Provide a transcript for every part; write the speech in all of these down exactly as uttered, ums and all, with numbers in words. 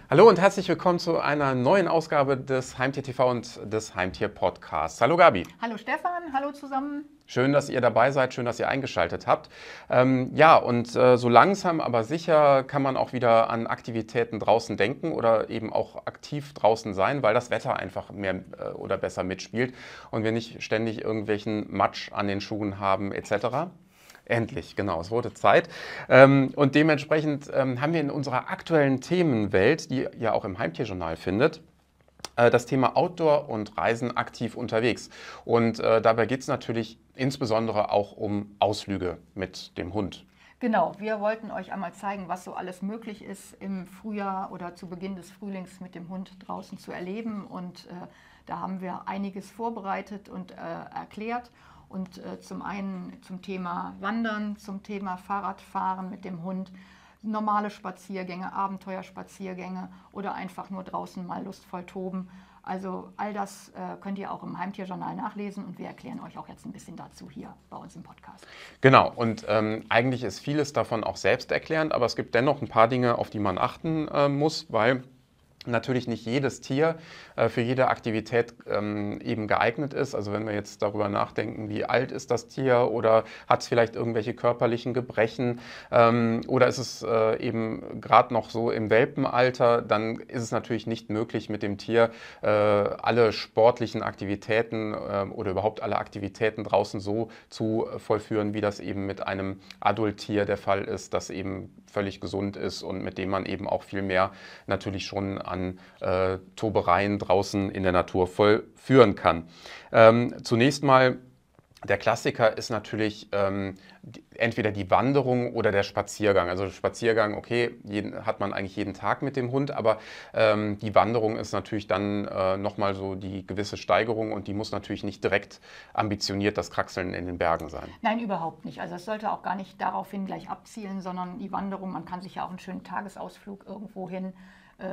Hallo und herzlich willkommen zu einer neuen Ausgabe des Heimtier T V und des Heimtier Podcasts. Hallo Gabi. Hallo Stefan, hallo zusammen. Schön, dass ihr dabei seid, schön, dass ihr eingeschaltet habt. Ähm, ja, und äh, so langsam, aber sicher kann man auch wieder an Aktivitäten draußen denken oder eben auch aktiv draußen sein, weil das Wetter einfach mehr äh, oder besser mitspielt und wir nicht ständig irgendwelchen Matsch an den Schuhen haben et cetera. Endlich, genau, es wurde Zeit. Ähm, und dementsprechend ähm, haben wir in unserer aktuellen Themenwelt, die ihr auch im Heimtierjournal findet, äh, das Thema Outdoor und Reisen aktiv unterwegs. Und äh, dabei geht es natürlich insbesondere auch um Ausflüge mit dem Hund. Genau, wir wollten euch einmal zeigen, was so alles möglich ist im Frühjahr oder zu Beginn des Frühlings mit dem Hund draußen zu erleben. Und äh, da haben wir einiges vorbereitet und äh, erklärt. Und äh, zum einen zum Thema Wandern, zum Thema Fahrradfahren mit dem Hund, normale Spaziergänge, Abenteuerspaziergänge oder einfach nur draußen mal lustvoll toben. Also all das äh, könnt ihr auch im Heimtierjournal nachlesen und wir erklären euch auch jetzt ein bisschen dazu hier bei uns im Podcast. Genau, und ähm, eigentlich ist vieles davon auch selbsterklärend, aber es gibt dennoch ein paar Dinge, auf die man achten äh, muss, weil natürlich nicht jedes Tier äh, für jede Aktivität ähm, eben geeignet ist. Also wenn wir jetzt darüber nachdenken, wie alt ist das Tier oder hat es vielleicht irgendwelche körperlichen Gebrechen ähm, oder ist es äh, eben gerade noch so im Welpenalter, dann ist es natürlich nicht möglich, mit dem Tier äh, alle sportlichen Aktivitäten äh, oder überhaupt alle Aktivitäten draußen so zu vollführen, wie das eben mit einem Adulttier der Fall ist, das eben völlig gesund ist und mit dem man eben auch viel mehr natürlich schon an äh, Tobereien draußen in der Natur vollführen kann. Ähm, zunächst mal, der Klassiker ist natürlich ähm, die, entweder die Wanderung oder der Spaziergang. Also Spaziergang, okay, jeden, hat man eigentlich jeden Tag mit dem Hund, aber ähm, die Wanderung ist natürlich dann äh, nochmal so die gewisse Steigerung und die muss natürlich nicht direkt ambitioniert das Kraxeln in den Bergen sein. Nein, überhaupt nicht. Also es sollte auch gar nicht daraufhin gleich abzielen, sondern die Wanderung, man kann sich ja auch einen schönen Tagesausflug irgendwo hin äh,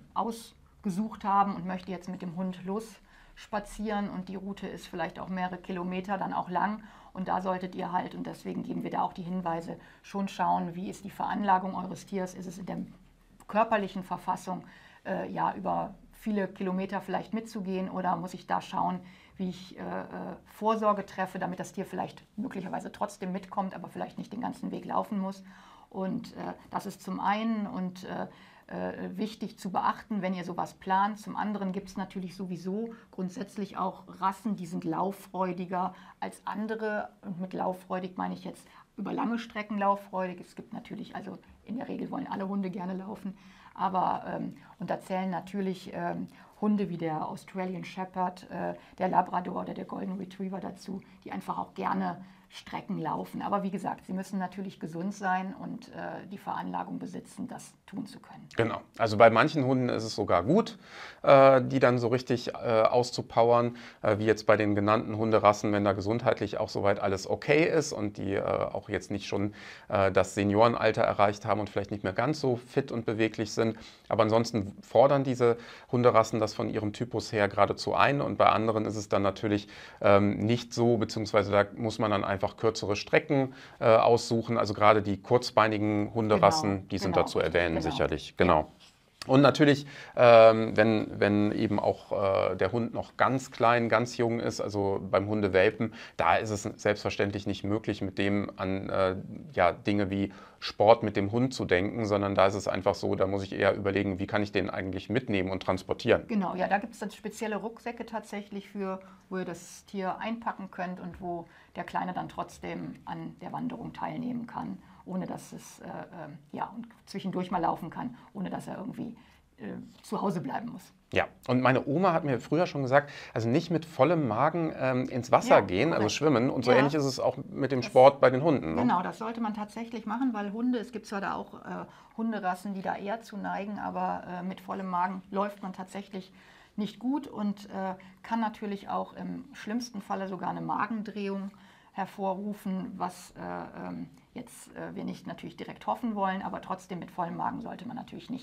ausgesucht haben und möchte jetzt mit dem Hund los spazieren und die Route ist vielleicht auch mehrere Kilometer dann auch lang und da solltet ihr halt, und deswegen geben wir da auch die Hinweise, schon schauen, wie ist die Veranlagung eures Tiers, ist es in der körperlichen Verfassung, äh, ja, über viele Kilometer vielleicht mitzugehen oder muss ich da schauen, wie ich äh, Vorsorge treffe, damit das Tier vielleicht möglicherweise trotzdem mitkommt, aber vielleicht nicht den ganzen Weg laufen muss. Und äh, das ist zum einen und äh, äh, wichtig zu beachten, wenn ihr sowas plant. Zum anderen gibt es natürlich sowieso grundsätzlich auch Rassen, die sind lauffreudiger als andere. Und mit lauffreudig meine ich jetzt über lange Strecken lauffreudig. Es gibt natürlich, also in der Regel wollen alle Hunde gerne laufen, aber ähm, und da zählen natürlich ähm, Hunde wie der Australian Shepherd, äh, der Labrador oder der Golden Retriever dazu, die einfach auch gerne Strecken laufen. Aber wie gesagt, sie müssen natürlich gesund sein und äh, die Veranlagung besitzen, das tun zu können. Genau, also bei manchen Hunden ist es sogar gut, äh, die dann so richtig äh, auszupowern, äh, wie jetzt bei den genannten Hunderassen, wenn da gesundheitlich auch soweit alles okay ist und die äh, auch jetzt nicht schon äh, das Seniorenalter erreicht haben und vielleicht nicht mehr ganz so fit und beweglich sind. Aber ansonsten fordern diese Hunderassen das von ihrem Typus her geradezu ein und bei anderen ist es dann natürlich ähm, nicht so, beziehungsweise da muss man dann einfach kürzere Strecken äh, aussuchen. Also gerade die kurzbeinigen Hunderassen, Genau, die sind genau, dazu erwähnen, genau. sicherlich. Genau. Und natürlich, ähm, wenn, wenn eben auch äh, der Hund noch ganz klein, ganz jung ist, also beim Hundewelpen, da ist es selbstverständlich nicht möglich, mit dem an äh, ja, Dinge wie Sport mit dem Hund zu denken, sondern da ist es einfach so, da muss ich eher überlegen, wie kann ich den eigentlich mitnehmen und transportieren. Genau, ja, da gibt es dann spezielle Rucksäcke tatsächlich für, wo ihr das Tier einpacken könnt und wo der Kleine dann trotzdem an der Wanderung teilnehmen kann, ohne dass es äh, äh, ja, und zwischendurch mal laufen kann, ohne dass er irgendwie äh, zu Hause bleiben muss. Ja, und meine Oma hat mir früher schon gesagt, also nicht mit vollem Magen ähm, ins Wasser Ja, gehen, also korrekt. schwimmen. Und so Ja. ähnlich ist es auch mit dem Das- Sport bei den Hunden. Ne? Genau, das sollte man tatsächlich machen, weil Hunde, es gibt zwar da auch äh, Hunderassen, die da eher zu neigen, aber äh, mit vollem Magen läuft man tatsächlich nicht gut und äh, kann natürlich auch im schlimmsten Falle sogar eine Magendrehung hervorrufen, was äh, ähm, jetzt äh, wir nicht natürlich direkt hoffen wollen, aber trotzdem mit vollem Magen sollte man natürlich nicht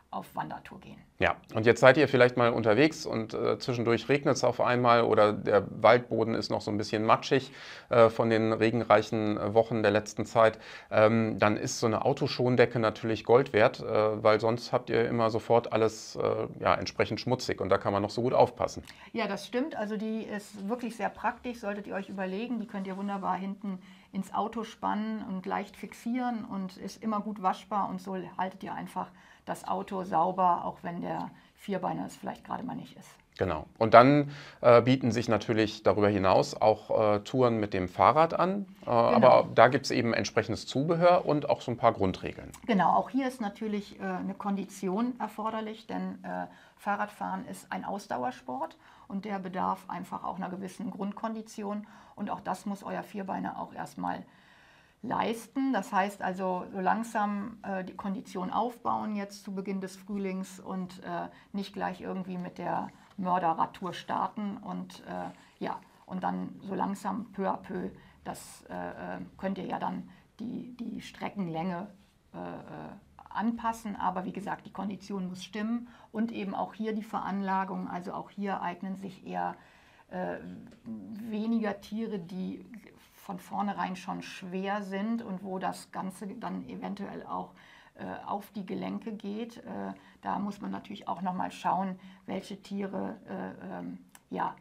auf Wandertour gehen. Ja, und jetzt seid ihr vielleicht mal unterwegs und äh, zwischendurch regnet es auf einmal oder der Waldboden ist noch so ein bisschen matschig äh, von den regenreichen äh, Wochen der letzten Zeit. Ähm, dann ist so eine Autoschondecke natürlich Gold wert, äh, weil sonst habt ihr immer sofort alles äh, ja, entsprechend schmutzig und da kann man noch so gut aufpassen. Ja, das stimmt. Also die ist wirklich sehr praktisch, solltet ihr euch überlegen. Die könnt ihr wunderbar hinten ins Auto spannen und leicht fixieren und ist immer gut waschbar und so haltet ihr einfach das Auto sauber, auch wenn der Vierbeiner es vielleicht gerade mal nicht ist. Genau. Und dann äh, bieten sich natürlich darüber hinaus auch äh, Touren mit dem Fahrrad an. Äh, genau. Aber da gibt es eben entsprechendes Zubehör und auch so ein paar Grundregeln. Genau, auch hier ist natürlich äh, eine Kondition erforderlich, denn äh, Fahrradfahren ist ein Ausdauersport und der bedarf einfach auch einer gewissen Grundkondition. Und auch das muss euer Vierbeiner auch erstmal leisten. Das heißt also, so langsam äh, die Kondition aufbauen jetzt zu Beginn des Frühlings und äh, nicht gleich irgendwie mit der Mörderradtour starten und äh, ja, und dann so langsam peu à peu, das äh, könnt ihr ja dann die, die Streckenlänge äh, anpassen, aber wie gesagt, die Kondition muss stimmen und eben auch hier die Veranlagung, also auch hier eignen sich eher äh, weniger Tiere, die von vornherein schon schwer sind und wo das Ganze dann eventuell auch äh, auf die Gelenke geht. Äh, da muss man natürlich auch nochmal schauen, welche Tiere äh, ähm, ja,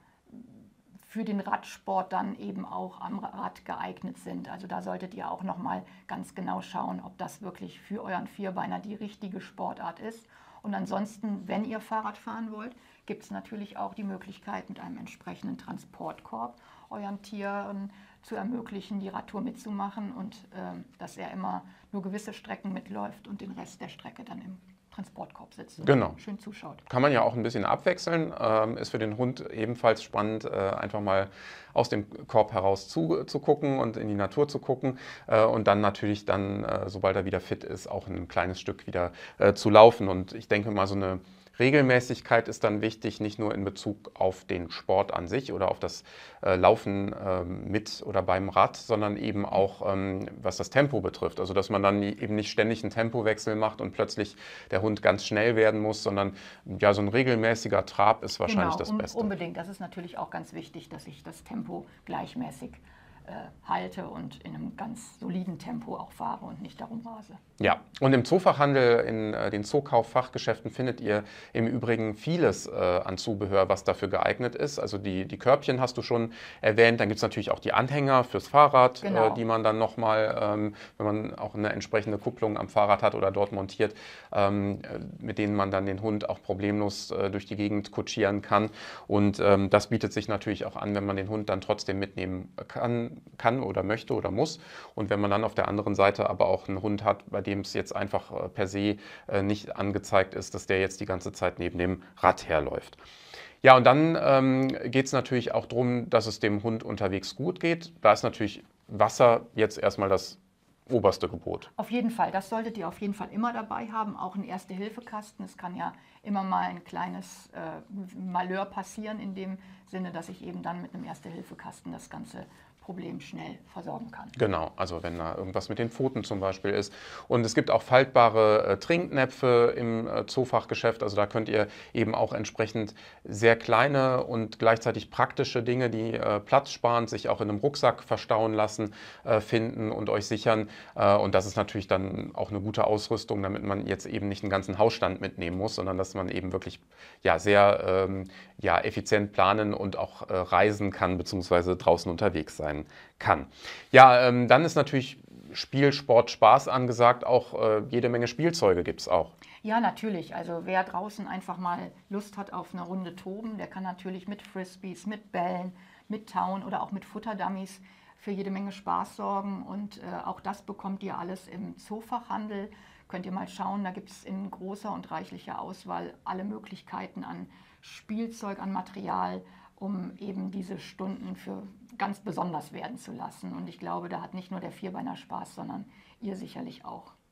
für den Radsport dann eben auch am Rad geeignet sind. Also da solltet ihr auch nochmal ganz genau schauen, ob das wirklich für euren Vierbeiner die richtige Sportart ist. Und ansonsten, wenn ihr Fahrrad fahren wollt, gibt es natürlich auch die Möglichkeit, mit einem entsprechenden Transportkorb euren Tieren zu ermöglichen, die Radtour mitzumachen und äh, dass er immer nur gewisse Strecken mitläuft und den Rest der Strecke dann im Transportkorb sitzt und genau. schön zuschaut. Kann man ja auch ein bisschen abwechseln. Ähm, ist für den Hund ebenfalls spannend, äh, einfach mal aus dem Korb heraus zu, zu gucken und in die Natur zu gucken äh, und dann natürlich dann, äh, sobald er wieder fit ist, auch ein kleines Stück wieder äh, zu laufen. Und ich denke mal, so eine Regelmäßigkeit ist dann wichtig, nicht nur in Bezug auf den Sport an sich oder auf das äh, Laufen äh, mit oder beim Rad, sondern eben auch, ähm, was das Tempo betrifft. Also, dass man dann eben nicht ständig einen Tempowechsel macht und plötzlich der Hund ganz schnell werden muss, sondern ja, so ein regelmäßiger Trab ist wahrscheinlich genau, das um, Beste. Unbedingt. Das ist natürlich auch ganz wichtig, dass ich das Tempo gleichmäßig äh, halte und in einem ganz soliden Tempo auch fahre und nicht darum rase. Ja, und im Zoofachhandel, in äh, den Zookauf-Fachgeschäften findet ihr im Übrigen vieles äh, an Zubehör, was dafür geeignet ist. Also die, die Körbchen hast du schon erwähnt, dann gibt es natürlich auch die Anhänger fürs Fahrrad, genau. äh, die man dann nochmal, ähm, wenn man auch eine entsprechende Kupplung am Fahrrad hat oder dort montiert, ähm, mit denen man dann den Hund auch problemlos äh, durch die Gegend kutschieren kann. Und ähm, das bietet sich natürlich auch an, wenn man den Hund dann trotzdem mitnehmen kann, kann oder möchte oder muss. Und wenn man dann auf der anderen Seite aber auch einen Hund hat, bei dem es jetzt einfach äh, per se äh, nicht angezeigt ist, dass der jetzt die ganze Zeit neben dem Rad herläuft. Ja, und dann ähm, geht es natürlich auch darum, dass es dem Hund unterwegs gut geht. Da ist natürlich Wasser jetzt erstmal das oberste Gebot. Auf jeden Fall, das solltet ihr auf jeden Fall immer dabei haben, auch ein Erste-Hilfe-Kasten. Es kann ja immer mal ein kleines äh, Malheur passieren, in dem Sinne, dass ich eben dann mit einem Erste-Hilfe-Kasten das Ganze Problem schnell versorgen kann. Genau, also wenn da irgendwas mit den Pfoten zum Beispiel ist. Und es gibt auch faltbare äh, Trinknäpfe im äh, Zoofachgeschäft. Also da könnt ihr eben auch entsprechend sehr kleine und gleichzeitig praktische Dinge, die äh, platzsparend sich auch in einem Rucksack verstauen lassen, äh, finden und euch sichern. Äh, und das ist natürlich dann auch eine gute Ausrüstung, damit man jetzt eben nicht einen ganzen Hausstand mitnehmen muss, sondern dass man eben wirklich ja, sehr ähm, ja, effizient planen und auch äh, reisen kann, beziehungsweise draußen unterwegs sein kann. Ja, ähm, dann ist natürlich Spiel, Sport, Spaß angesagt. Auch äh, jede Menge Spielzeuge gibt es auch. Ja, natürlich. Also wer draußen einfach mal Lust hat auf eine Runde Toben, der kann natürlich mit Frisbees, mit Bällen, mit Tauen oder auch mit Futterdummies für jede Menge Spaß sorgen. Und äh, auch das bekommt ihr alles im Zoofachhandel. Könnt ihr mal schauen, da gibt es in großer und reichlicher Auswahl alle Möglichkeiten an Spielzeug, an Material, um eben diese Stunden für ganz besonders werden zu lassen. Und ich glaube, da hat nicht nur der Vierbeiner Spaß, sondern ihr sicherlich auch.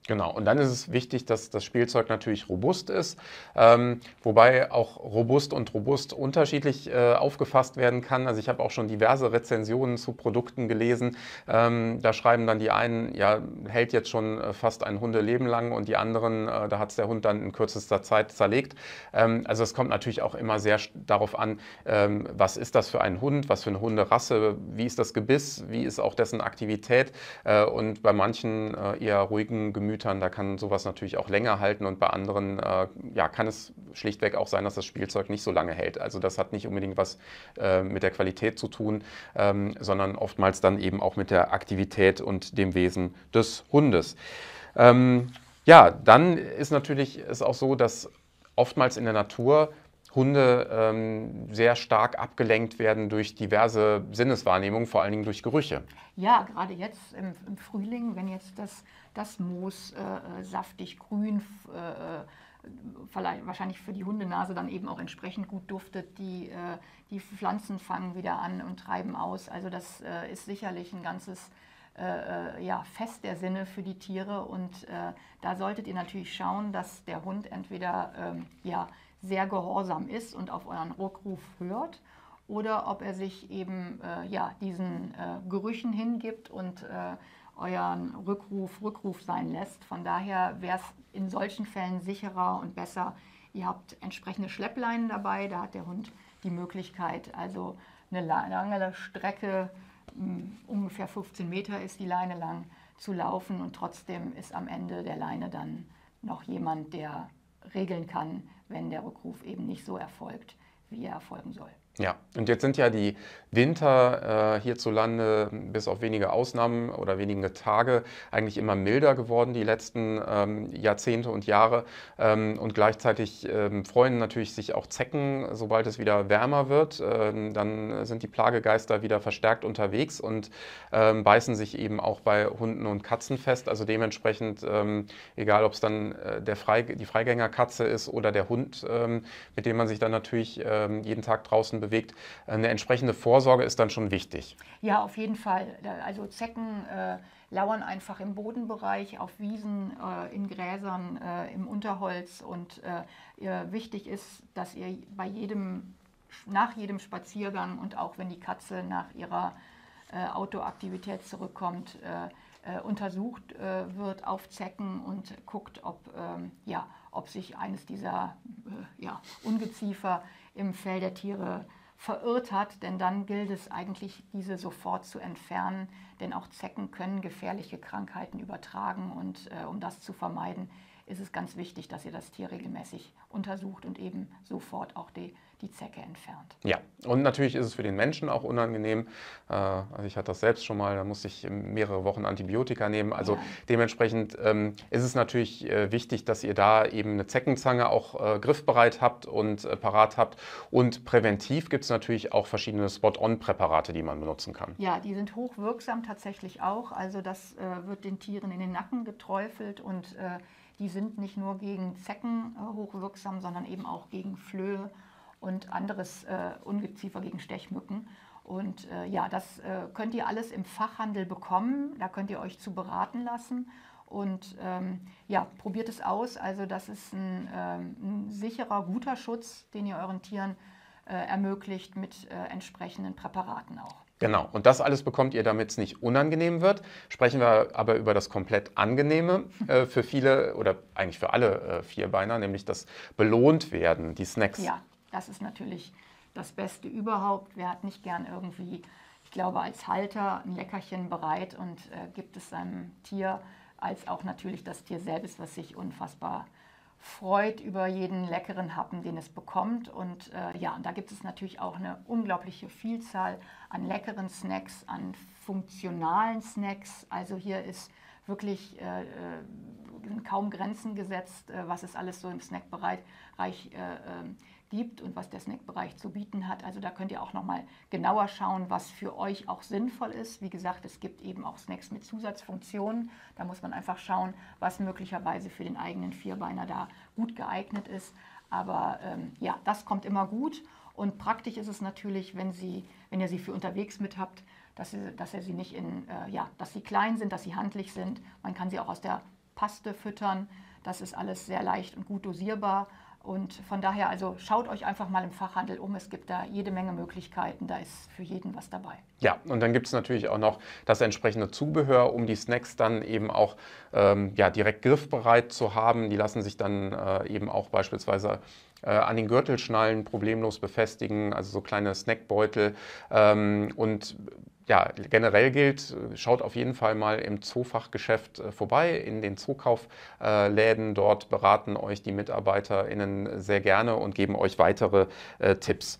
Genau, und dann ist es wichtig, dass das Spielzeug natürlich robust ist, ähm, wobei auch robust und robust unterschiedlich äh, aufgefasst werden kann. Also ich habe auch schon diverse Rezensionen zu Produkten gelesen. Ähm, da schreiben dann die einen, ja, hält jetzt schon äh, fast ein Hundeleben lang, und die anderen, äh, da hat es der Hund dann in kürzester Zeit zerlegt. Ähm, also es kommt natürlich auch immer sehr darauf an, ähm, was ist das für ein Hund, was für eine Hunderasse, wie ist das Gebiss, wie ist auch dessen Aktivität, äh, und bei manchen äh, eher ruhigen Gemütern, da kann sowas natürlich auch länger halten, und bei anderen äh, ja, kann es schlichtweg auch sein, dass das Spielzeug nicht so lange hält. Also das hat nicht unbedingt was äh, mit der Qualität zu tun, ähm, sondern oftmals dann eben auch mit der Aktivität und dem Wesen des Hundes. Ähm, ja, dann ist natürlich es auch so, dass oftmals in der Natur Hunde ähm, sehr stark abgelenkt werden durch diverse Sinneswahrnehmungen, vor allen Dingen durch Gerüche. Ja, gerade jetzt im, im Frühling, wenn jetzt das, das Moos äh, saftig grün, äh, vielleicht, wahrscheinlich für die Hundenase dann eben auch entsprechend gut duftet, die, äh, die Pflanzen fangen wieder an und treiben aus. Also das äh, ist sicherlich ein ganzes äh, ja, Fest der Sinne für die Tiere, und äh, da solltet ihr natürlich schauen, dass der Hund entweder ähm, ja, sehr gehorsam ist und auf euren Rückruf hört, oder ob er sich eben äh, ja, diesen äh, Gerüchen hingibt und äh, euren Rückruf Rückruf sein lässt. Von daher wäre es in solchen Fällen sicherer und besser, ihr habt entsprechende Schleppleinen dabei, da hat der Hund die Möglichkeit, also eine lange Strecke, mh, ungefähr fünfzehn Meter ist die Leine lang, zu laufen, und trotzdem ist am Ende der Leine dann noch jemand, der regeln kann, wenn der Rückruf eben nicht so erfolgt, wie er erfolgen soll. Ja, und jetzt sind ja die Winter äh, hierzulande bis auf wenige Ausnahmen oder wenige Tage eigentlich immer milder geworden, die letzten ähm, Jahrzehnte und Jahre. Ähm, und gleichzeitig ähm, freuen natürlich sich auch Zecken, sobald es wieder wärmer wird. Ähm, dann sind die Plagegeister wieder verstärkt unterwegs und ähm, beißen sich eben auch bei Hunden und Katzen fest. Also dementsprechend, ähm, egal ob es dann äh, der Frei, die Freigängerkatze ist oder der Hund, ähm, mit dem man sich dann natürlich ähm, jeden Tag draußen bewegt, bewegt. Eine entsprechende Vorsorge ist dann schon wichtig. Ja, auf jeden Fall. Also Zecken äh, lauern einfach im Bodenbereich, auf Wiesen, äh, in Gräsern, äh, im Unterholz, und äh, wichtig ist, dass ihr bei jedem, nach jedem Spaziergang und auch wenn die Katze nach ihrer äh, Outdoor-Aktivität zurückkommt, äh, äh, untersucht äh, wird auf Zecken und guckt, ob, ähm, ja, ob sich eines dieser äh, ja, Ungeziefer im Fell der Tiere verirrt hat, denn dann gilt es eigentlich, diese sofort zu entfernen, denn auch Zecken können gefährliche Krankheiten übertragen, und äh, um das zu vermeiden, ist es ganz wichtig, dass ihr das Tier regelmäßig untersucht und eben sofort auch die, die Zecke entfernt. Ja, und natürlich ist es für den Menschen auch unangenehm. Äh, also ich hatte das selbst schon mal, da musste ich mehrere Wochen Antibiotika nehmen. Also ja. Dementsprechend ähm, ist es natürlich äh, wichtig, dass ihr da eben eine Zeckenzange auch äh, griffbereit habt und äh, parat habt. Und präventiv gibt es natürlich auch verschiedene Spot-on-Präparate, die man benutzen kann. Ja, die sind hochwirksam tatsächlich auch. Also das äh, wird den Tieren in den Nacken geträufelt, und äh, die sind nicht nur gegen Zecken äh, hochwirksam, sondern eben auch gegen Flöhe und anderes äh, Ungeziefer, gegen Stechmücken. Und äh, ja, das äh, könnt ihr alles im Fachhandel bekommen. Da könnt ihr euch zu beraten lassen. Und ähm, ja, probiert es aus. Also das ist ein, ähm, ein sicherer, guter Schutz, den ihr euren Tieren äh, ermöglicht, mit äh, entsprechenden Präparaten auch. Genau, und das alles bekommt ihr, damit es nicht unangenehm wird. Sprechen wir aber über das komplett Angenehme äh, für viele oder eigentlich für alle äh, Vierbeiner, nämlich das belohnt werden, die Snacks. Ja, das ist natürlich das Beste überhaupt. Wer hat nicht gern irgendwie, ich glaube, als Halter ein Leckerchen bereit und äh, gibt es seinem Tier, als auch natürlich das Tier selbst, was sich unfassbar freut über jeden leckeren Happen, den es bekommt. Und äh, ja, und da gibt es natürlich auch eine unglaubliche Vielzahl an leckeren Snacks, an funktionalen Snacks. Also hier ist wirklich äh, kaum Grenzen gesetzt, äh, was es alles so im Snackbereich äh, gibt und was der Snackbereich zu bieten hat. Also da könnt ihr auch nochmal genauer schauen, was für euch auch sinnvoll ist. Wie gesagt, es gibt eben auch Snacks mit Zusatzfunktionen. Da muss man einfach schauen, was möglicherweise für den eigenen Vierbeiner da gut geeignet ist. Aber ähm, ja, das kommt immer gut. Und praktisch ist es natürlich, wenn, sie, wenn ihr sie für unterwegs mit habt, dass, sie, dass ihr sie nicht in, äh, ja, dass sie klein sind, dass sie handlich sind. Man kann sie auch aus der Paste füttern. Das ist alles sehr leicht und gut dosierbar. Und von daher, also schaut euch einfach mal im Fachhandel um. Es gibt da jede Menge Möglichkeiten. Da ist für jeden was dabei. Ja, und dann gibt es natürlich auch noch das entsprechende Zubehör, um die Snacks dann eben auch ähm, ja, direkt griffbereit zu haben. Die lassen sich dann äh, eben auch beispielsweise äh, an den Gürtelschnallen problemlos befestigen, also so kleine Snackbeutel. Ähm, und ja, generell gilt, schaut auf jeden Fall mal im Zoofachgeschäft vorbei, in den Zookaufläden. Dort beraten euch die MitarbeiterInnen sehr gerne und geben euch weitere äh, Tipps.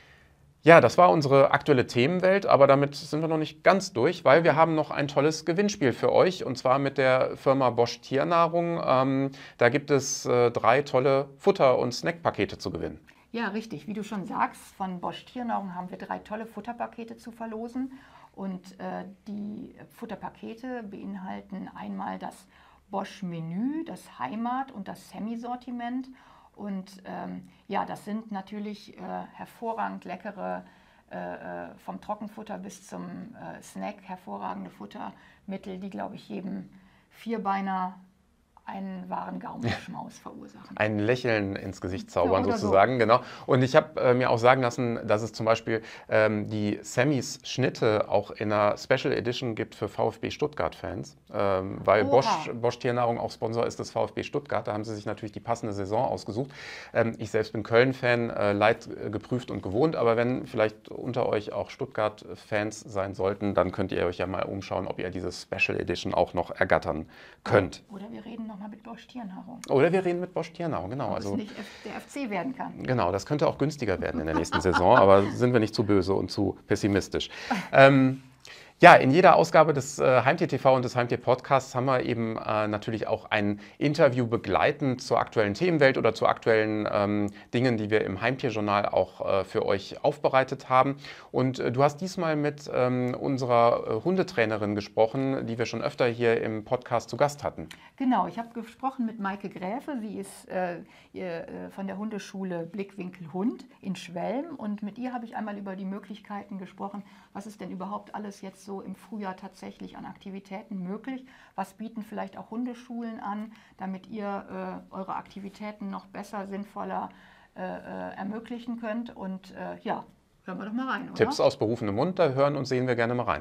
Ja, das war unsere aktuelle Themenwelt, aber damit sind wir noch nicht ganz durch, weil wir haben noch ein tolles Gewinnspiel für euch und zwar mit der Firma Bosch Tiernahrung. Ähm, da gibt es äh, drei tolle Futter- und Snackpakete zu gewinnen. Ja, richtig. Wie du schon sagst, von Bosch Tiernahrung haben wir drei tolle Futterpakete zu verlosen. Und äh, die Futterpakete beinhalten einmal das Bosch-Menü, das Heimat- und das Semi-Sortiment. Und ähm, ja, das sind natürlich äh, hervorragend leckere, äh, vom Trockenfutter bis zum äh, Snack, hervorragende Futtermittel, die, glaube ich, jedem Vierbeiner einen wahren Gaumenschmaus verursachen. Ein Lächeln ins Gesicht zaubern, Ja, sozusagen, so. Genau. Und ich habe äh, mir auch sagen lassen, dass es zum Beispiel ähm, die Sammys Schnitte auch in einer Special Edition gibt für VfB Stuttgart-Fans, ähm, weil Bosch, Bosch Tiernahrung auch Sponsor ist des VfB Stuttgart. Da haben sie sich natürlich die passende Saison ausgesucht. Ähm, ich selbst bin Köln-Fan, äh, leid geprüft und gewohnt, aber wenn vielleicht unter euch auch Stuttgart-Fans sein sollten, dann könnt ihr euch ja mal umschauen, ob ihr diese Special Edition auch noch ergattern könnt. Oder wir reden nochmal mit Bosch Tiernahrung. Oder wir reden mit Bosch Tiernahrung, genau. Ob also es nicht der F C werden kann. Genau, das könnte auch günstiger werden in der nächsten Saison, aber sind wir nicht zu böse und zu pessimistisch. Ähm, ja, in jeder Ausgabe des äh, Heimtier T V und des Heimtier Podcasts haben wir eben äh, natürlich auch ein Interview begleitend zur aktuellen Themenwelt oder zu aktuellen ähm, Dingen, die wir im Heimtierjournal auch äh, für euch aufbereitet haben. Und äh, du hast diesmal mit ähm, unserer äh, Hundetrainerin gesprochen, die wir schon öfter hier im Podcast zu Gast hatten. Genau, ich habe gesprochen mit Maike Gräfe. Sie ist äh, ihr, äh, von der Hundeschule Blickwinkel Hund in Schwelm. Und mit ihr habe ich einmal über die Möglichkeiten gesprochen, was ist denn überhaupt alles jetzt so im Frühjahr tatsächlich an Aktivitäten möglich? Was bieten vielleicht auch Hundeschulen an, damit ihr äh, eure Aktivitäten noch besser, sinnvoller äh, äh, ermöglichen könnt? Und äh, ja, hören wir doch mal rein, oder? Tipps aus berufenem Mund, da hören und sehen wir gerne mal rein.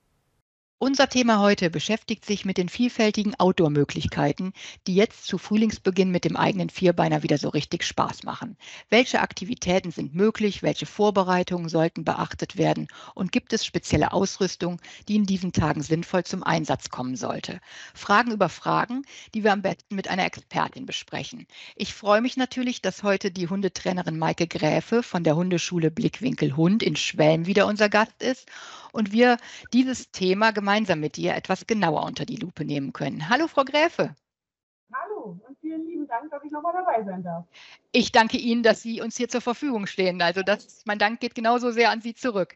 Unser Thema heute beschäftigt sich mit den vielfältigen Outdoor-Möglichkeiten, die jetzt zu Frühlingsbeginn mit dem eigenen Vierbeiner wieder so richtig Spaß machen. Welche Aktivitäten sind möglich? Welche Vorbereitungen sollten beachtet werden? Und gibt es spezielle Ausrüstung, die in diesen Tagen sinnvoll zum Einsatz kommen sollte? Fragen über Fragen, die wir am besten mit einer Expertin besprechen. Ich freue mich natürlich, dass heute die Hundetrainerin Maike Gräfe von der Hundeschule Blickwinkel Hund in Schwelm wieder unser Gast ist und wir dieses Thema gemeinsam mit dir etwas genauer unter die Lupe nehmen können. Hallo, Frau Gräfe. Hallo und vielen lieben Dank, dass ich nochmal dabei sein darf. Ich danke Ihnen, dass Sie uns hier zur Verfügung stehen. Also das, mein Dank geht genauso sehr an Sie zurück.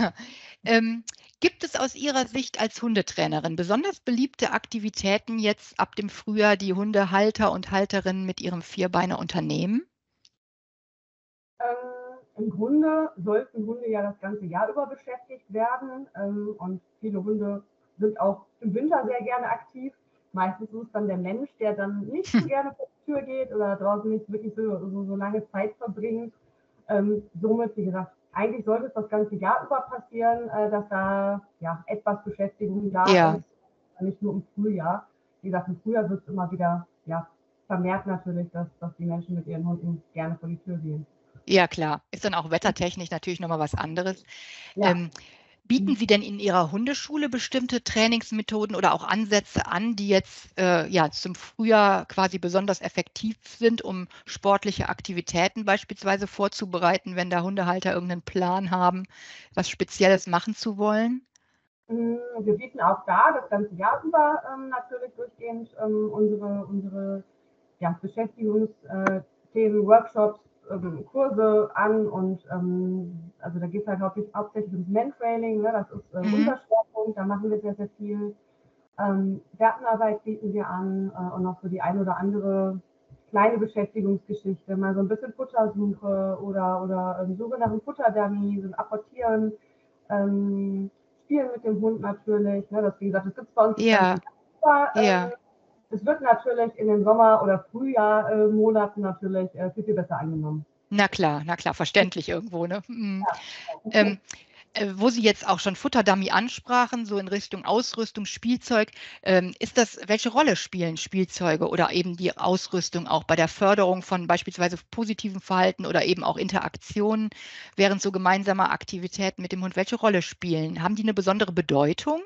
ähm, gibt es aus Ihrer Sicht als Hundetrainerin besonders beliebte Aktivitäten jetzt ab dem Frühjahr, die Hundehalter und Halterinnen mit ihrem Vierbeiner unternehmen? Ähm, Im Grunde sollten Hunde ja das ganze Jahr über beschäftigt werden ähm, und viele Hunde sind auch im Winter sehr gerne aktiv. Meistens ist es dann der Mensch, der dann nicht so gerne vor die Tür geht oder draußen nicht wirklich so, so, so lange Zeit verbringt. Ähm, somit, wie gesagt, eigentlich sollte es das ganze Jahr über passieren, äh, dass da ja, etwas Beschäftigung da Ja. ist, nicht nur im Frühjahr. Wie gesagt, im Frühjahr wird es immer wieder ja, vermehrt natürlich, dass, dass die Menschen mit ihren Hunden gerne vor die Tür gehen. Ja, klar. Ist dann auch wettertechnisch natürlich nochmal was anderes. Ja. Ähm, bieten Sie denn in Ihrer Hundeschule bestimmte Trainingsmethoden oder auch Ansätze an, die jetzt äh, ja, zum Frühjahr quasi besonders effektiv sind, um sportliche Aktivitäten beispielsweise vorzubereiten, wenn da Hundehalter irgendeinen Plan haben, was Spezielles machen zu wollen? Wir bieten auch da das ganze Jahr über ähm, natürlich durchgehend ähm, unsere, unsere ja, Beschäftigungsthemen, Workshops, ähm, Kurse an und ähm, also da geht es halt hauptsächlich, hauptsächlich ums Mantrailing, ne? Das ist äh, Mhm. unser Schwerpunkt, da machen wir sehr, sehr viel. Ähm, Gartenarbeit bieten wir an äh, und noch so die ein oder andere kleine Beschäftigungsgeschichte, mal so ein bisschen Futtersuche oder, oder ähm, Suche nach einem Futterdummy, so ein Apportieren, ähm, Spielen mit dem Hund natürlich, ne? Das, wie gesagt, das gibt es bei uns das Ja, ganze Jahr über, ja. ähm, es wird natürlich in den Sommer- oder Frühjahr-Monaten natürlich äh, viel, viel besser angenommen. Na klar, na klar, verständlich irgendwo, ne? Mhm. Ja. Ähm, äh, wo Sie jetzt auch schon Futterdummy ansprachen, so in Richtung Ausrüstung, Spielzeug, ähm, ist das welche Rolle spielen Spielzeuge oder eben die Ausrüstung auch bei der Förderung von beispielsweise positivem Verhalten oder eben auch Interaktionen während so gemeinsamer Aktivitäten mit dem Hund? Welche Rolle spielen? Haben die eine besondere Bedeutung?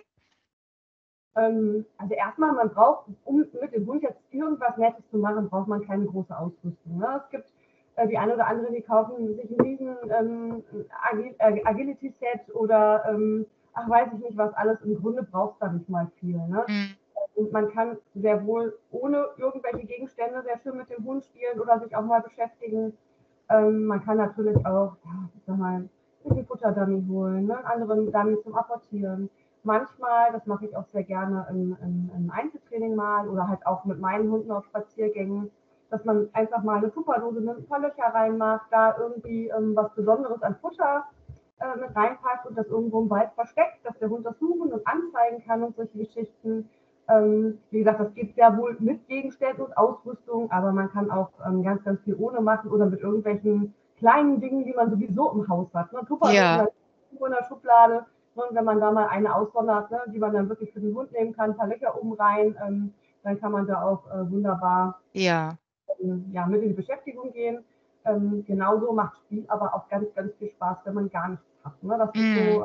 Ähm, also erstmal, man braucht, um mit dem Hund jetzt irgendwas Nettes zu machen, braucht man keine große Ausrüstung. Ne? Es gibt äh, die eine oder andere, die kaufen sich ein riesen ähm, Agil äh, Agility-Set oder ähm, ach, weiß ich nicht was alles. Im Grunde braucht es da nicht mal viel. Ne? Mhm. Und man kann sehr wohl ohne irgendwelche Gegenstände sehr schön mit dem Hund spielen oder sich auch mal beschäftigen. Ähm, man kann natürlich auch, ja, ich sag mal, einen Futterdummy holen, ne? einen anderen Dummy zum Apportieren. Manchmal, das mache ich auch sehr gerne im, im, im Einzeltraining mal oder halt auch mit meinen Hunden auf Spaziergängen, dass man einfach mal eine Tupperdose nimmt, ein paar Löcher reinmacht, da irgendwie ähm, was Besonderes an Futter äh, mit reinpackt und das irgendwo im Wald versteckt, dass der Hund das suchen und anzeigen kann und solche Geschichten. Ähm, wie gesagt, das geht sehr wohl mit Gegenständen und Ausrüstung, aber man kann auch ähm, ganz, ganz viel ohne machen oder mit irgendwelchen kleinen Dingen, die man sowieso im Haus hat. Ne? Tupperdosen Ja, in der Schublade. Und wenn man da mal eine aussondert, ne, die man dann wirklich für den Hund nehmen kann, ein paar Löcher oben rein, ähm, dann kann man da auch äh, wunderbar ja. ähm, ja, mit in die Beschäftigung gehen. Ähm, genauso macht Spiel aber auch ganz, ganz viel Spaß, wenn man gar nichts hat. Ne? Das ist Mhm. so,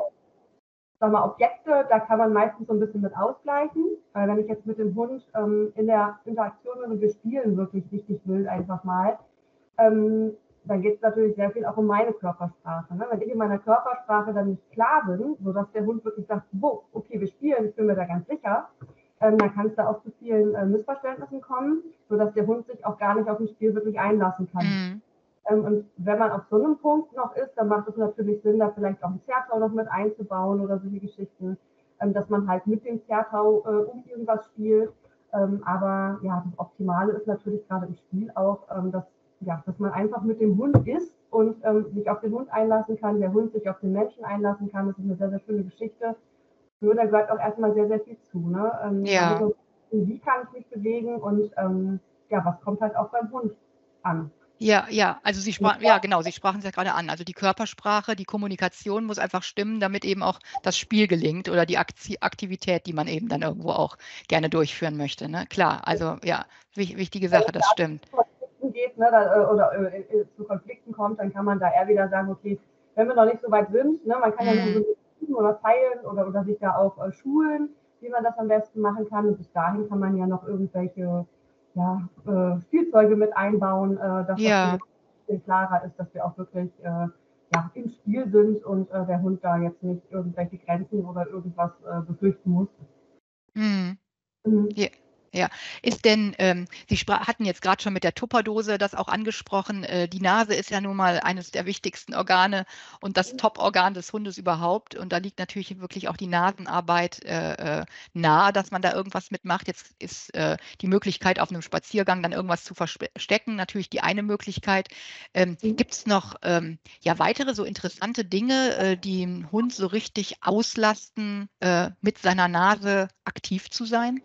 sag mal, Objekte, da kann man meistens so ein bisschen mit ausgleichen. Weil wenn ich jetzt mit dem Hund ähm, in der Interaktion bin und wir spielen wirklich richtig wild einfach mal, ähm, dann geht es natürlich sehr viel auch um meine Körpersprache. Ne? Wenn ich in meiner Körpersprache dann nicht klar bin, sodass der Hund wirklich sagt, wo, okay, wir spielen, ich bin mir da ganz sicher, ähm, dann kann es da auch zu vielen äh, Missverständnissen kommen, sodass der Hund sich auch gar nicht auf ein Spiel wirklich einlassen kann. Mhm. Ähm, und wenn man auf so einem Punkt noch ist, dann macht es natürlich Sinn, da vielleicht auch ein Zertau noch mit einzubauen oder solche Geschichten, ähm, dass man halt mit dem Zertau äh, um irgendwas spielt. Ähm, aber ja, das Optimale ist natürlich gerade im Spiel auch, ähm, dass, ja, dass man einfach mit dem Hund ist und ähm, sich auf den Hund einlassen kann, der Hund sich auf den Menschen einlassen kann. Das ist eine sehr, sehr schöne Geschichte. Nur da gehört auch erstmal sehr, sehr viel zu. Ne? Ähm, da muss Ja. man wissen, wie kann ich mich bewegen und ähm, ja, was kommt halt auch beim Hund an. Ja, ja, also Sie sprachen ja genau, Sie sprachen es ja gerade an. Also die Körpersprache, die Kommunikation muss einfach stimmen, damit eben auch das Spiel gelingt oder die Akti Aktivität, die man eben dann irgendwo auch gerne durchführen möchte, ne? Klar, also ja, wich wichtige Sache, das stimmt. Konflikten geht, ne, da, äh, oder äh, äh, zu Konflikten kommt, dann kann man da eher wieder sagen, okay, wenn wir noch nicht so weit sind, ne, man kann ja nur Mhm. so üben oder teilen oder, oder sich da auch äh, schulen, wie man das am besten machen kann. Und bis dahin kann man ja noch irgendwelche ja, äh, Spielzeuge mit einbauen, äh, dass das für Ja. den Hund klarer ist, dass wir auch wirklich äh, ja, im Spiel sind und äh, der Hund da jetzt nicht irgendwelche Grenzen oder irgendwas äh, befürchten muss. Mhm. Mhm. Ja, ja. Ist denn, ähm, Sie spra hatten jetzt gerade schon mit der Tupperdose das auch angesprochen. Äh, die Nase ist ja nun mal eines der wichtigsten Organe und das Top-Organ des Hundes überhaupt. Und da liegt natürlich wirklich auch die Nasenarbeit äh, äh, nahe, dass man da irgendwas mitmacht. Jetzt ist äh, die Möglichkeit, auf einem Spaziergang dann irgendwas zu verstecken, natürlich die eine Möglichkeit. Ähm, Gibt es noch ähm, ja, weitere so interessante Dinge, äh, die einen Hund so richtig auslasten, äh, mit seiner Nase aktiv zu sein?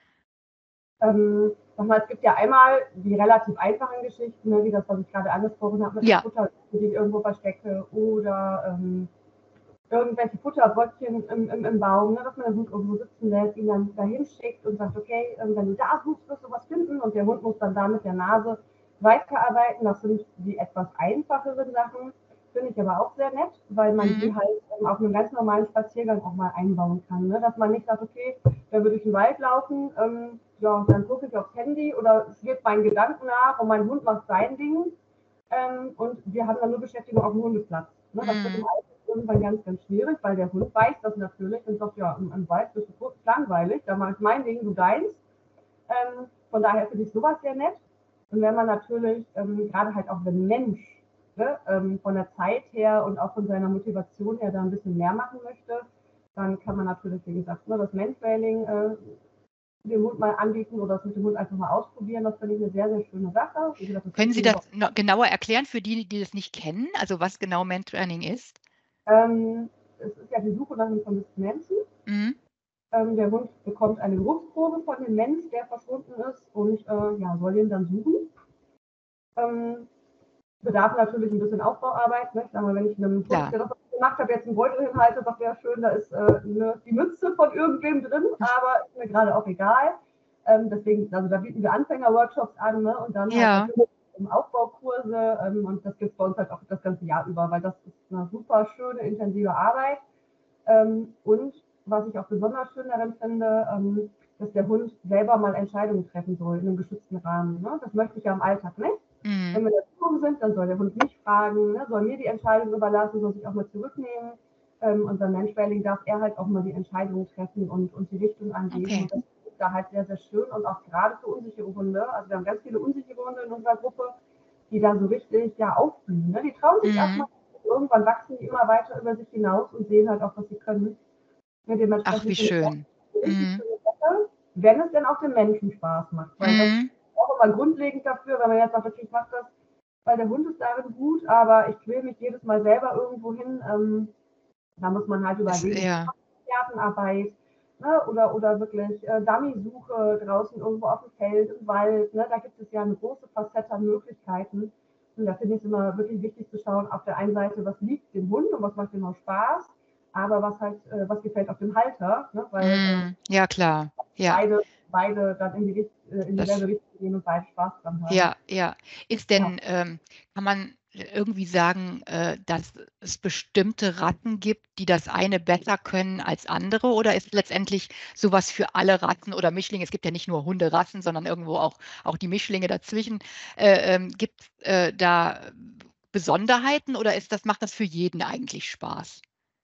Ähm, sag mal, es gibt ja einmal die relativ einfachen Geschichten, ne, wie das, was ich gerade angesprochen habe, mit einer Ja. Futter, die ich irgendwo verstecke, oder ähm, irgendwelche Futterbröckchen im, im, im Baum, ne, dass man den Hund irgendwo sitzen lässt, ihn dann dahin schickt und sagt, okay, ähm, wenn du da suchst, wirst du was finden, und der Hund muss dann da mit der Nase weiterarbeiten. Das sind die etwas einfacheren Sachen, finde ich aber auch sehr nett, weil man Mhm. die halt ähm, auf einem ganz normalen Spaziergang auch mal einbauen kann. Ne? Dass man nicht sagt, okay, wenn wir durch den Wald laufen, ähm, ja, dann gucke ich aufs Handy oder es geht meinen Gedanken nach und mein Hund macht sein Ding. Ähm, und wir haben dann nur Beschäftigung auf dem Hundeplatz. Ne? Das wird im Mhm. Alltag irgendwann ganz, ganz schwierig, weil der Hund weiß das natürlich und sagt, ja, im, im Wald bist du kurz langweilig, da mache ich mein Ding, du deins. Ähm, von daher finde ich sowas sehr nett. Und wenn man natürlich, ähm, gerade halt auch wenn Mensch, ne, ähm, von der Zeit her und auch von seiner Motivation her da ein bisschen mehr machen möchte, dann kann man natürlich, wie gesagt, ne, das Mansplaining äh, dem Hund mal anbieten oder das mit dem Hund einfach mal ausprobieren. Das finde ich eine sehr, sehr schöne Sache. Wie gesagt, das Können geht Sie über, das noch genauer erklären für die, die das nicht kennen, also was genau Mentoring ist? ähm, es ist ja die Suche nach einem vermissten Menschen. Mhm. Ähm, der Hund bekommt eine Geruchsprobe von dem Mensch, der verschwunden ist und äh, ja, soll ihn dann suchen. Ähm, bedarf natürlich ein bisschen Aufbauarbeit. Ne? Ich sag mal, wenn ich einem Hund, Klar. der das gemacht habe, jetzt einen Beutel hinhalte, sagt er, schön, da ist äh, ne, die Mütze von irgendwem drin, aber ist mir gerade auch egal. Ähm, deswegen, also da bieten wir Anfänger-Workshops an, ne? Und dann halt Ja. natürlich im Aufbaukurse ähm, und das gibt es bei uns halt auch das ganze Jahr über, weil das ist eine super schöne, intensive Arbeit. Ähm, und was ich auch besonders schön darin finde, ähm, dass der Hund selber mal Entscheidungen treffen soll in einem geschützten Rahmen. Ne? Das möchte ich ja im Alltag nicht. Mhm. Wenn wir in der Führung sind, dann soll der Hund mich fragen, ne? Soll mir die Entscheidung überlassen, soll sich auch mal zurücknehmen. Ähm, und beim Menschweiling darf er halt auch mal die Entscheidungen treffen und, und die Richtung angeben. Okay. Und das ist da halt sehr, sehr schön und auch gerade für unsichere Hunde. Also wir haben ganz viele unsichere Hunde in unserer Gruppe, die dann so richtig ja aufblühen. Ne? Die trauen sich erstmal, Mhm. irgendwann wachsen die immer weiter über sich hinaus und sehen halt auch, was sie können. Ja, Ach, wie dementsprechend finde ich das schön. eine richtig Mhm. schöne Sache, wenn es denn auch dem Menschen Spaß macht. Weil das ist Mhm. auch immer grundlegend dafür, wenn man jetzt sagt, okay, ich mache das, weil der Hund ist darin gut, aber ich quäle mich jedes Mal selber irgendwo hin. Ähm, da muss man halt Es, überlegen, ja. Expertenarbeit, ne, oder, oder wirklich äh, Dummy-Suche draußen irgendwo auf dem Feld, im Wald. Ne, da gibt es ja eine große Facette an Möglichkeiten. Und da finde ich es immer wirklich wichtig zu schauen, auf der einen Seite, was liegt dem Hund und was macht ihm auch Spaß, aber was halt, äh, was gefällt auch dem Halter, ne, weil äh, Mhm. Ja, klar. Ja. beide, beide dann in, die, Richt- äh, in Das, dieselbe Richtung gehen und beide Spaß dran haben. ja, ja. Ist Ja. denn, ähm, kann man irgendwie sagen, äh, dass es bestimmte Rassen gibt, die das eine besser können als andere? Oder ist letztendlich sowas für alle Rassen oder Mischlinge? Es gibt ja nicht nur Hunderassen, sondern irgendwo auch, auch die Mischlinge dazwischen. Äh, ähm, gibt es äh, da Besonderheiten oder ist das, macht das für jeden eigentlich Spaß?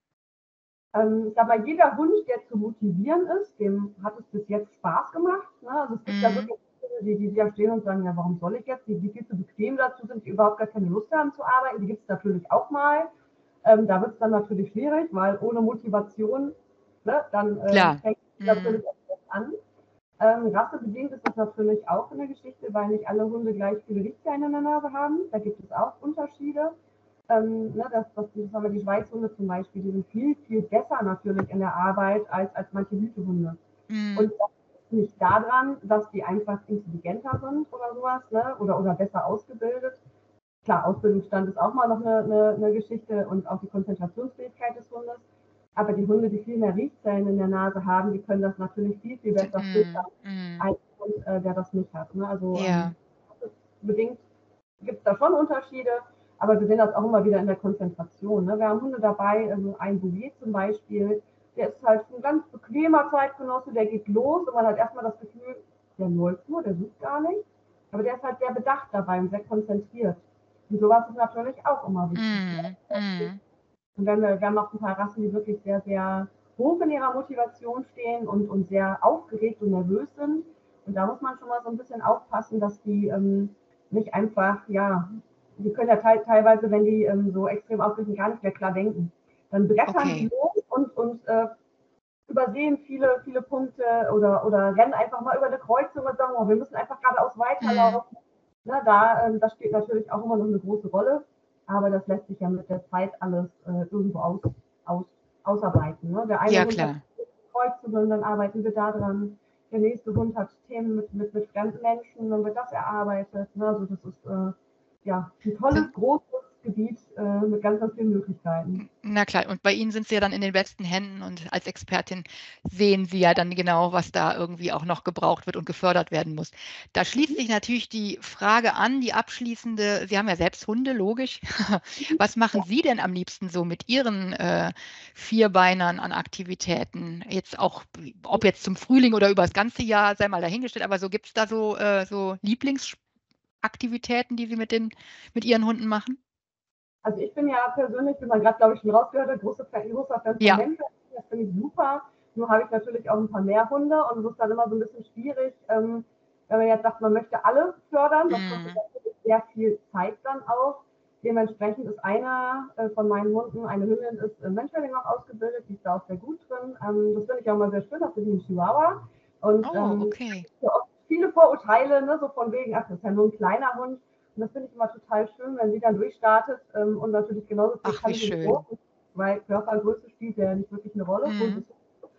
Ähm, ich sag mal, jeder Hund, der zu motivieren ist, dem hat es bis jetzt Spaß gemacht. Ne? Also es gibt da Mhm. wirklich viele, die, die, die da stehen und sagen, ja, warum soll ich jetzt? Die, die viel zu bequem dazu sind, die überhaupt gar keine Lust haben zu arbeiten. Die gibt es natürlich auch mal. Ähm, da wird es dann natürlich schwierig, weil ohne Motivation, ne, dann äh, Klar. fängt es Mhm. natürlich auch erst an. Ähm, rassebedingt ist das natürlich auch eine Geschichte, weil nicht alle Hunde gleich viele Richtlinien in der Nase haben. Da gibt es auch Unterschiede. Ähm, ne, das, das, das haben wir die Schweizhunde zum Beispiel, die sind viel, viel besser natürlich in der Arbeit als, als manche Hütehunde. Mhm. Und das ist nicht daran, dass die einfach intelligenter sind oder sowas, ne, oder, oder besser ausgebildet. Klar, Ausbildungsstand ist auch mal noch eine, eine, eine Geschichte und auch die Konzentrationsfähigkeit des Hundes. Aber die Hunde, die viel mehr Riechzellen in der Nase haben, die können das natürlich viel, viel besser filtern Mhm. Mhm. als ein Hund, äh, der das nicht hat. Ne? Also ähm, Ja. bedingt gibt es da schon Unterschiede, aber wir sehen das auch immer wieder in der Konzentration. Ne? Wir haben Hunde dabei, also ein Bouvier zum Beispiel, der ist halt ein ganz bequemer Zeitgenosse, der geht los und man hat erstmal das Gefühl, der läuft nur, der sucht gar nicht. Aber der ist halt sehr bedacht dabei und sehr konzentriert. Und sowas ist natürlich auch immer wichtig. Mhm. Mhm. Und wenn wir, wir haben auch ein paar Rassen, die wirklich sehr, sehr hoch in ihrer Motivation stehen und, und sehr aufgeregt und nervös sind. Und da muss man schon mal so ein bisschen aufpassen, dass die ähm, nicht einfach, ja, die können ja te teilweise, wenn die ähm, so extrem aufgeregt sind, gar nicht mehr klar denken. Dann brettern die Okay. los und, und äh, übersehen viele, viele Punkte oder, oder rennen einfach mal über eine Kreuzung und sagen, oh, wir müssen einfach geradeaus Mhm. weiterlaufen. Na, da, ähm, das spielt natürlich auch immer noch eine große Rolle, aber das lässt sich ja mit der Zeit alles äh, irgendwo aus, aus, ausarbeiten. Ne? Der eine Ja, Hund hat klar. Kreuzungen, dann arbeiten wir da dran. Der nächste Hund hat Themen mit, mit, mit fremden Menschen, dann wird das erarbeitet. Ne? Also das ist äh, ja ein tolles, Sind, großes Gebiet äh, mit ganz, ganz vielen Möglichkeiten. na klar, und bei Ihnen sind Sie ja dann in den besten Händen und als Expertin sehen Sie ja dann genau, was da irgendwie auch noch gebraucht wird und gefördert werden muss. Da schließt sich natürlich die Frage an, die abschließende, Sie haben ja selbst Hunde, logisch. Was machen Sie denn am liebsten so mit Ihren äh, Vierbeinern an Aktivitäten? Jetzt auch, ob jetzt zum Frühling oder über das ganze Jahr, sei mal dahingestellt, aber so gibt es da so, äh, so Lieblingsaktivitäten, die Sie mit den, mit Ihren Hunden machen? Also ich bin ja persönlich, wie man gerade, glaube ich, schon rausgehört hat, großer Fan, großer Fan von Ja. Menschen. Das finde ich super. Nur habe ich natürlich auch ein paar mehr Hunde und es ist dann immer so ein bisschen schwierig, ähm, wenn man jetzt sagt, man möchte alle fördern. Das kostet Mm. natürlich sehr viel Zeit dann auch. Dementsprechend ist einer äh, von meinen Hunden, eine Hündin, ist im Menschentraining auch ausgebildet, die ist da auch sehr gut drin. Ähm, das finde ich auch mal sehr schön, das ist ein Chihuahua. Und Oh, ähm, okay. ja, oft viele Vorurteile, ne, so von wegen, ach, das ist ja nur ein kleiner Hund. Und das finde ich immer total schön, wenn sie dann durchstartet ähm, und natürlich genauso viel Ach, wie kann wie ein schön. Groß, weil Körpergröße spielt ja nicht wirklich eine Rolle. Hund Mm. ist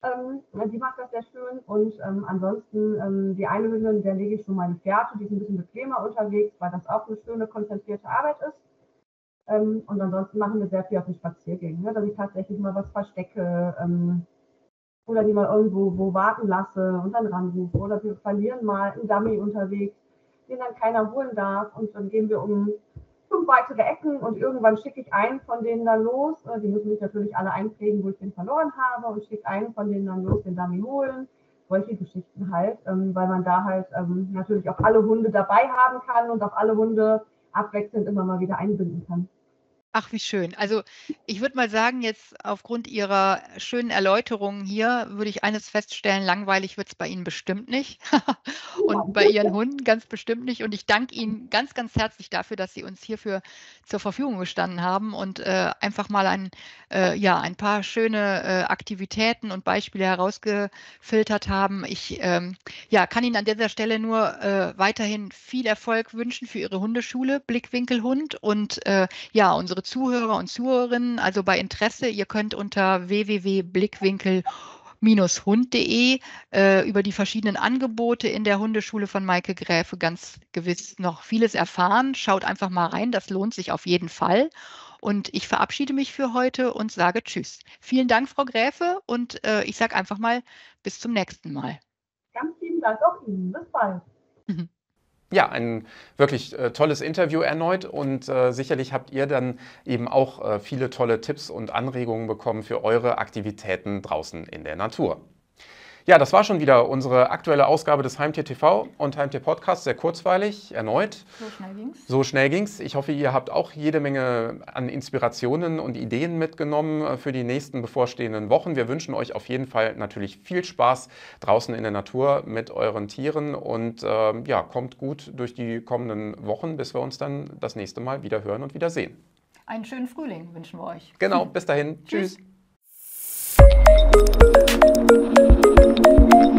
Ähm, die macht das sehr schön und ähm, ansonsten ähm, die eine Hündin, der lege ich schon meine Fährte, die ist ein bisschen bequemer unterwegs, weil das auch eine schöne, konzentrierte Arbeit ist. Ähm, und ansonsten machen wir sehr viel auf den Spaziergängen, ne, dass ich tatsächlich mal was verstecke ähm, oder die mal irgendwo wo warten lasse und dann ranrufe. Oder wir verlieren mal einen Dummy unterwegs, den dann keiner holen darf und dann gehen wir um fünf weitere Ecken und irgendwann schicke ich einen von denen dann los. Die müssen sich natürlich alle einprägen, wo ich den verloren habe und schicke einen von denen dann los, den Dummy holen. Solche Geschichten halt, ähm, weil man da halt ähm, natürlich auch alle Hunde dabei haben kann und auch alle Hunde abwechselnd immer mal wieder einbinden kann. Ach, wie schön. Also ich würde mal sagen, jetzt aufgrund Ihrer schönen Erläuterungen hier würde ich eines feststellen, langweilig wird es bei Ihnen bestimmt nicht und bei Ihren Hunden ganz bestimmt nicht. Und ich danke Ihnen ganz, ganz herzlich dafür, dass Sie uns hierfür zur Verfügung gestanden haben und äh, einfach mal ein, äh, ja, ein paar schöne äh, Aktivitäten und Beispiele herausgefiltert haben. Ich ähm, ja, kann Ihnen an dieser Stelle nur äh, weiterhin viel Erfolg wünschen für Ihre Hundeschule, Blickwinkel Hund und äh, ja, unsere Zuhörer und Zuhörerinnen, also bei Interesse, ihr könnt unter w w w punkt blickwinkel Bindestrich hund punkt de äh, über die verschiedenen Angebote in der Hundeschule von Maike Gräfe ganz gewiss noch vieles erfahren. Schaut einfach mal rein, das lohnt sich auf jeden Fall. Und ich verabschiede mich für heute und sage Tschüss. Vielen Dank, Frau Gräfe, und äh, ich sage einfach mal bis zum nächsten Mal. Ganz vielen Dank auch Ihnen. Bis bald. Ja, ein wirklich äh, tolles Interview erneut und äh, sicherlich habt ihr dann eben auch äh, viele tolle Tipps und Anregungen bekommen für eure Aktivitäten draußen in der Natur. Ja, das war schon wieder unsere aktuelle Ausgabe des Heimtier T V und Heimtier Podcast, sehr kurzweilig, erneut. So schnell ging's. So schnell ging's. Ich hoffe, ihr habt auch jede Menge an Inspirationen und Ideen mitgenommen für die nächsten bevorstehenden Wochen. Wir wünschen euch auf jeden Fall natürlich viel Spaß draußen in der Natur mit euren Tieren und äh, ja, kommt gut durch die kommenden Wochen, bis wir uns dann das nächste Mal wieder hören und wieder sehen. Einen schönen Frühling wünschen wir euch. Genau, bis dahin. Tschüss. Tschüss.